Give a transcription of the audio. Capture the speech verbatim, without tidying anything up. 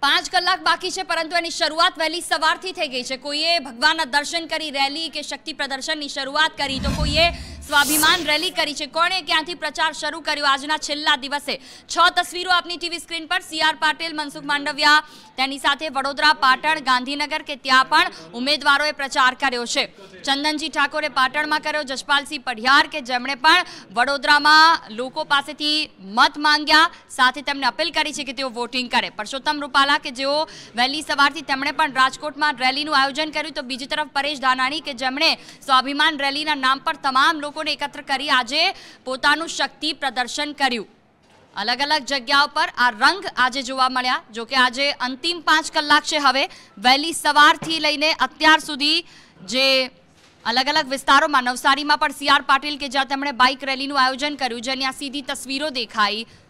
પાંચ કલાક બાકી છે પરંતુ એની શરૂઆત વહેલી સવારથી થઈ ગઈ છે। કોઈએ ભગવાનના દર્શન કરી રેલી કે શક્તિ પ્રદર્શનની શરૂઆત કરી તો કોઈએ સ્વાભિમાન રેલી કરી છે। કોણે ક્યાંથી પ્રચાર શરૂ કર્યો આજના છેલ્લા દિવસે છ તસવીરો આપની ટીવી સ્ક્રીન પર। સી આર પાટીલ, મનસુખ માંડવિયા, તેની સાથે વડોદરા, પાટણ, ગાંધીનગર કે ત્યાં પણ ઉમેદવારોએ પ્રચાર કર્યો છે। ચંદનજી ઠાકોરે પાટણમાં કર્યો, જશપાલસિંહ પઢિયાર કે જેમણે પણ વડોદરામાં લોકો પાસેથી મત માંગ્યા, સાથે તેમને અપીલ કરી છે કે તેઓ વોટિંગ કરે। પરસોત્તમ રૂપાલા કે જેઓ વહેલી સવારથી તેમણે પણ રાજકોટમાં રેલીનું આયોજન કર્યું તો બીજી તરફ પરેશ ધાનાણી કે જેમણે સ્વાભિમાન રેલીના નામ પર તમામ લોકોને એકત્ર કરી આજે પોતાનું શક્તિ પ્રદર્શન કર્યું। अलग अलग जगह पर आ रंग आज जोवा मळ्या। जो कि आज अंतिम पांच कलाक है हवे वहेली सवारथी लईने अत्यार सुधी जे अलग अलग विस्तारों में नवसारी में पण सी आर पाटील के ज्यां तेमणे बाइक रेलीनुं आयोजन कर्युं जेनी आ सीधी तस्वीरों देखाई।